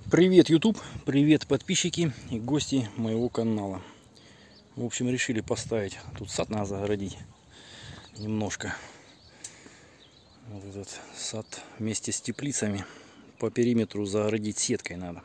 Привет, YouTube, привет, подписчики и гости моего канала. В общем, решили поставить, тут сад надо загородить немножко. Вот этот сад вместе с теплицами по периметру загородить сеткой надо.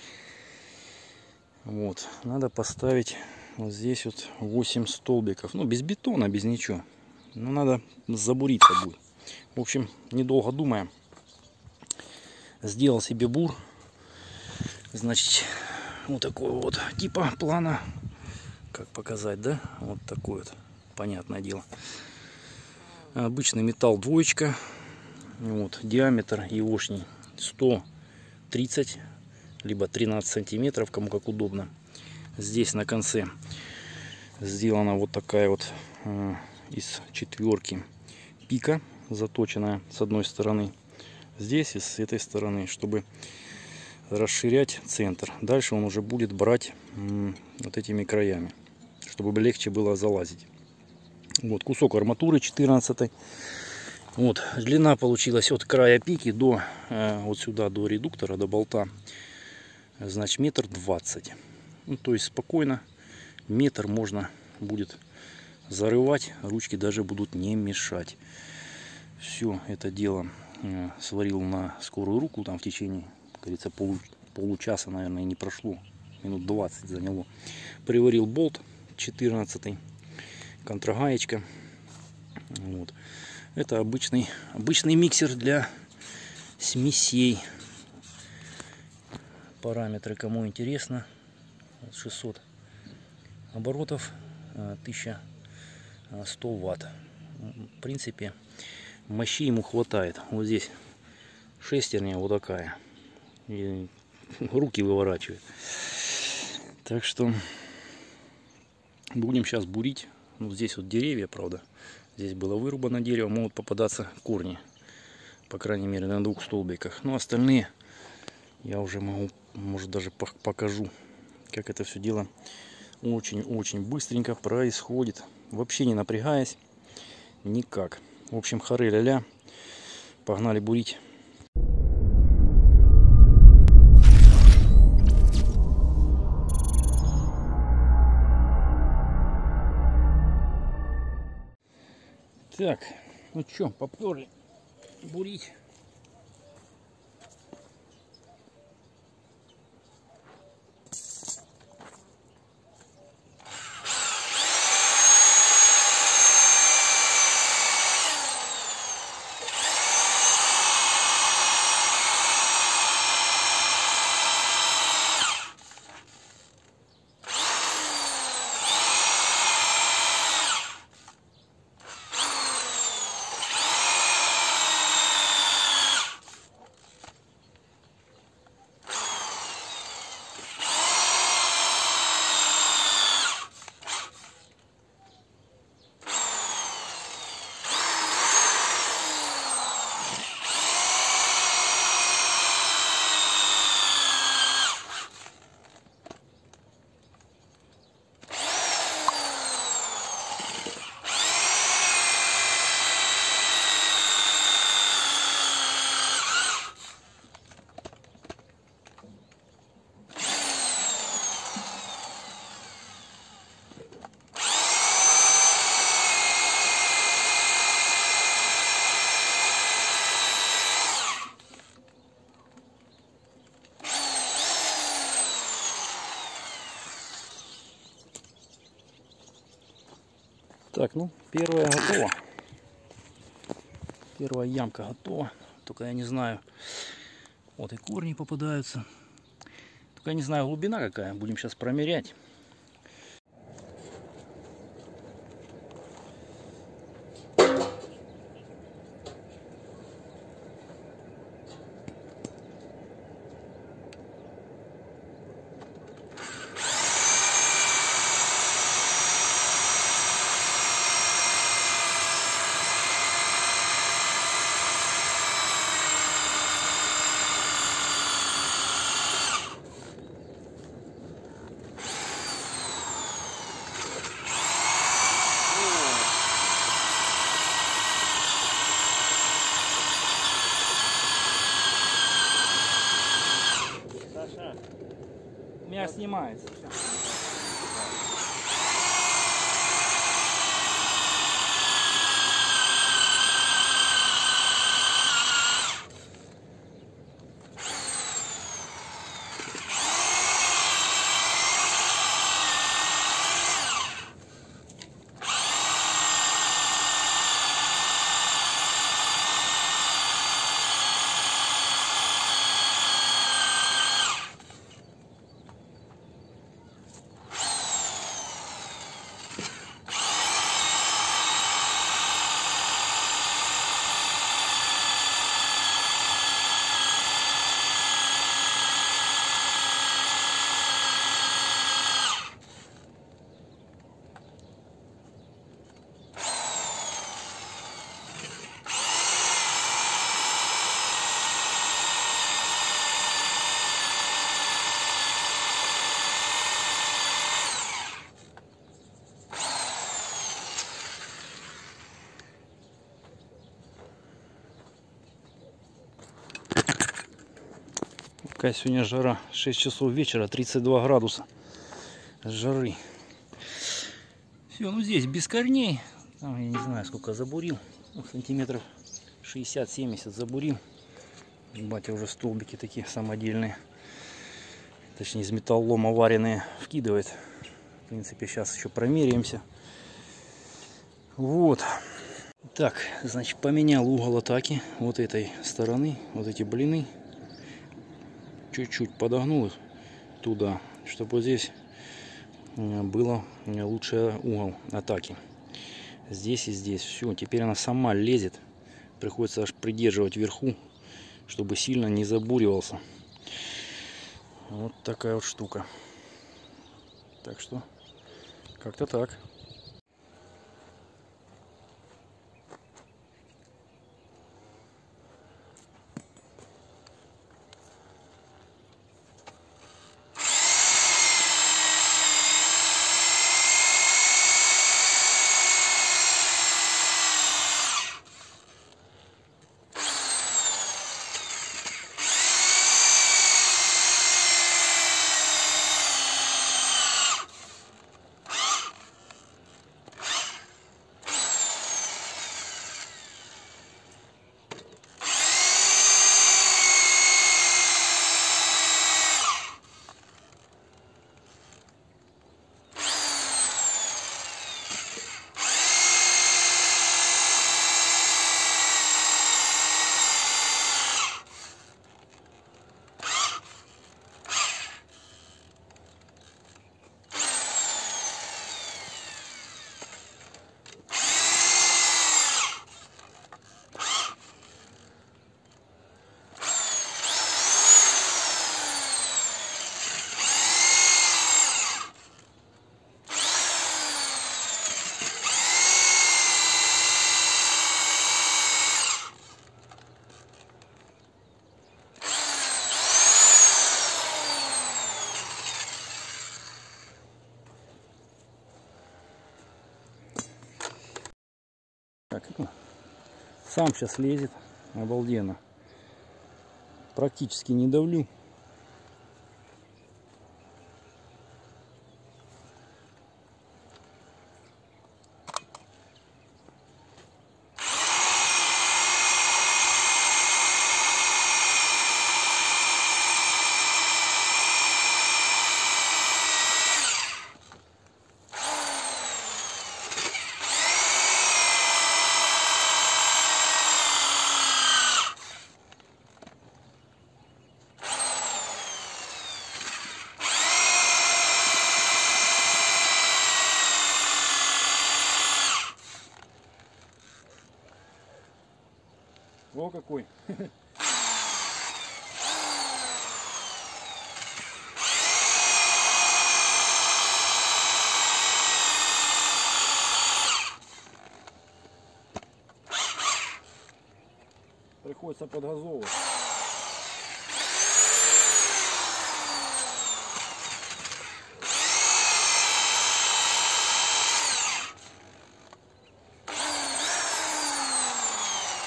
Вот, надо поставить вот здесь вот 8 столбиков, ну без бетона, без ничего. Но надо забуриться будет. В общем, недолго думая, сделал себе бур. Значит, вот такой вот типа плана, как показать, да? Вот такой вот, понятное дело. Обычный металл двоечка, вот, диаметр егошний 130, либо 13 сантиметров, кому как удобно. Здесь на конце сделана вот такая вот из четверки пика, заточенная с одной стороны, здесь и с этой стороны, чтобы расширять центр. Дальше он уже будет брать вот этими краями, чтобы легче было залазить. Вот кусок арматуры 14. Вот длина получилась от края пики до вот сюда, до редуктора, до болта, значит 1,20 м. Ну, то есть спокойно метр можно будет зарывать, ручки даже будут не мешать. Все это дело сварил на скорую руку, там в течение, как говорится, получаса, наверное, не прошло, минут 20 заняло. Приварил болт 14, контрагаечка. Вот. Это обычный миксер для смесей. Параметры, кому интересно, 600 оборотов, 1100 ватт. В принципе, мощи ему хватает. Вот здесь шестерня вот такая. И руки выворачивает. Так что будем сейчас бурить. Ну, здесь вот деревья, правда. Здесь было вырубано дерево. Могут попадаться корни. По крайней мере, на 2 столбиках. Но остальные я уже могу, может, даже покажу, как это все дело очень-очень быстренько происходит. Вообще не напрягаясь никак. В общем, хоры-ля-ля. Погнали бурить. Так, ну что, поперли бурить. Так, ну, первая готова. Первая ямка готова. Только я не знаю, вот и корни попадаются. Только я не знаю, глубина какая. Будем сейчас промерять. Мяч снимается. Какая сегодня жара, 6 часов вечера, 32 градуса жары. Все, ну здесь без корней, там, я не знаю сколько забурил, сантиметров 60-70 забурил. Батя уже столбики такие самодельные, точнее из металлолома вареные, вкидывает. В принципе, сейчас еще промеряемся. Вот. Так, значит, поменял угол атаки вот этой стороны, вот эти блины. Чуть-чуть подогнул их туда, чтобы вот здесь было лучший угол атаки. Здесь и здесь. Все, теперь она сама лезет. Приходится аж придерживать вверху, чтобы сильно не забуривался. Вот такая вот штука. Так что, как-то так. Так, сам сейчас лезет, обалденно. Практически не давлю. О, какой! Приходится подгазовывать.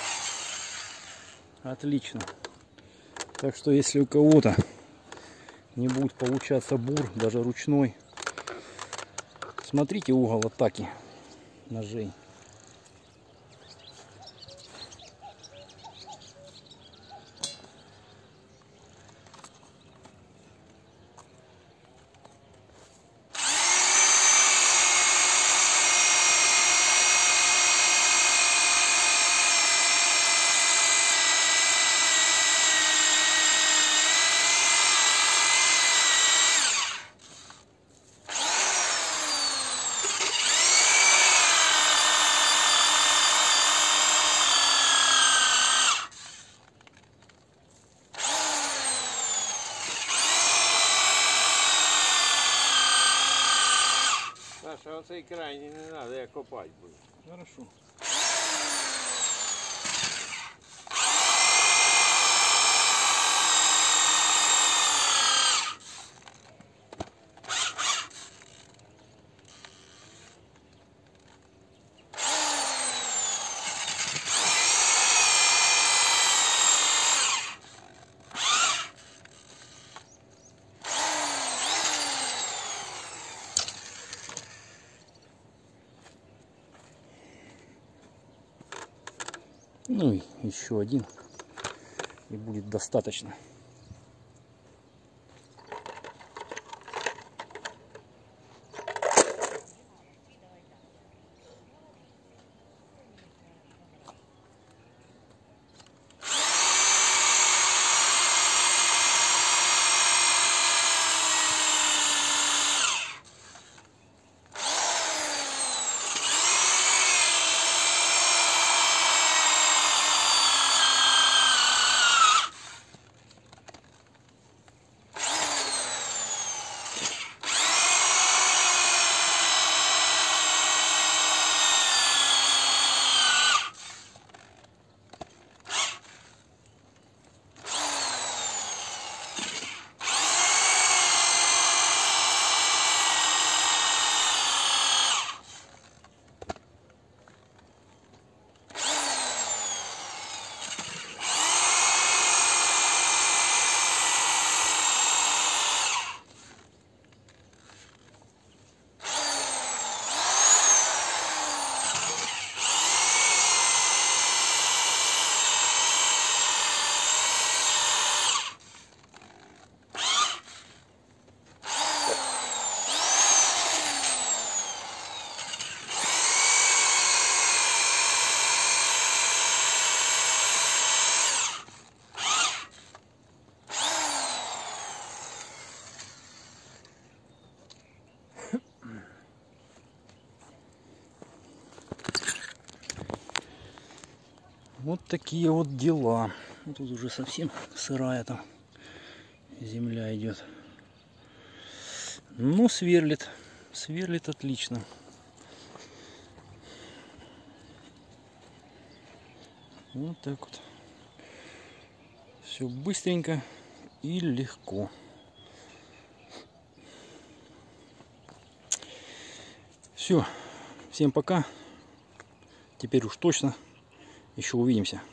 Отлично. Так что если у кого-то не будет получаться бур, даже ручной. Смотрите угол атаки ножей. Саша, оцей крайній не треба, я копати буду. Хорошо. Ну и еще один, и будет достаточно. Вот такие вот дела. Тут уже совсем сырая там земля идет. Ну, сверлит. Сверлит отлично. Вот так вот. Все быстренько и легко. Все. Всем пока. Теперь уж точно. Еще увидимся.